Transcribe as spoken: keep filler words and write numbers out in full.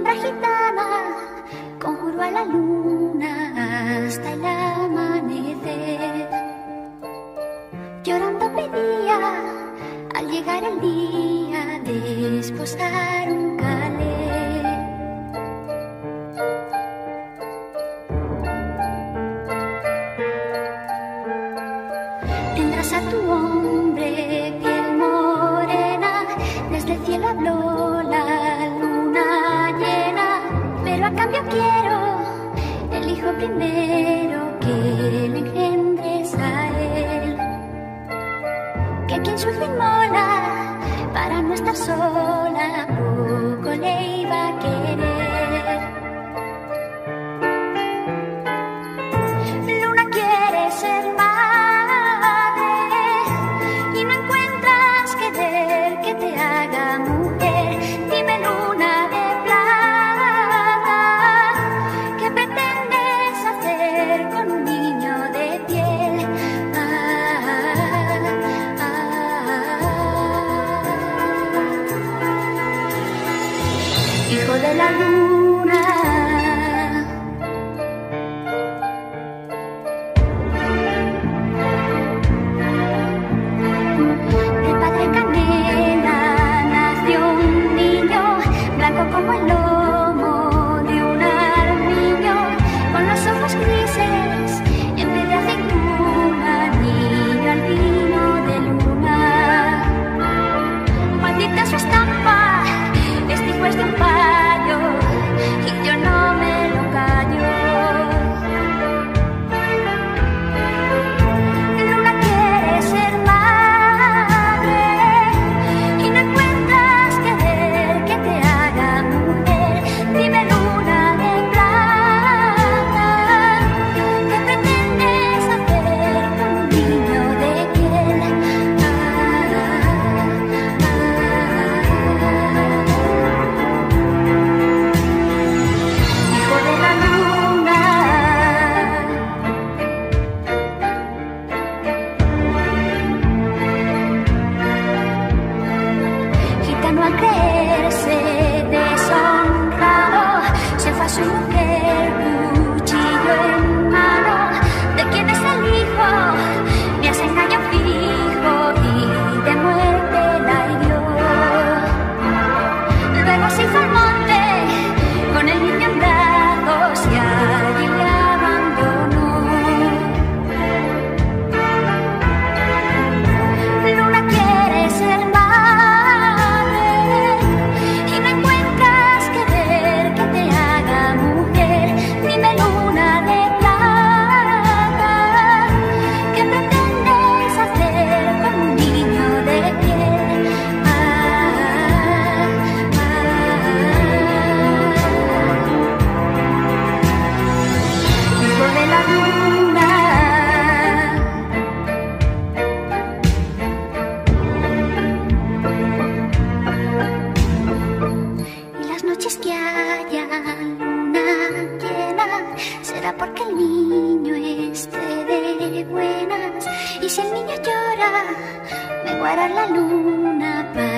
sombra gitana conjuró a la luna hasta el amanecer. Llorando pedía al llegar el día de esposar un calé. Tendrás a tu hombre piel morena, desde el cielo habló la luna llena, pero a cambio quiero el hijo primero que le engendres a él. Que quien su hijo inmola para no estar sola, poco le iba a querer. Luna quiere ser madre y no encuentras querer que te haga mujer. Dime, luna de plata, ¿qué pretendes hacer con un niño de piel? Hijo de la luna, de padre canela nació un niño, blanco como el lomo de un armiño, con los ojos grises en vez de aceituna, niño albino de luna. Maldita su estampa, este hijo es de un payo y yo no me lo callo. Luna quiere ser madre y no encuentras querer que te haga mujer. Dime, luna de plata, ¿qué pretendes hacer con un niño de piel? Hijo de la luna, gitano al creerse deshonrado, se fue a su mujer, cuchillo en mano. ¿De quién es el hijo? Me hace engaño fijo y de muerte la hirió. Luego se fue al monte con el niño en brazos y allí le abandonó. Luna quiere ser madre y no encuentras querer que te haga mujer. Dime, luna de plata, ¿qué pretendes hacer con un niño de piel? Ah, Hijo de la luna, y las noches que haya luna llena será porque el niño esté de buenas, y si el niño llora me guarda la luna para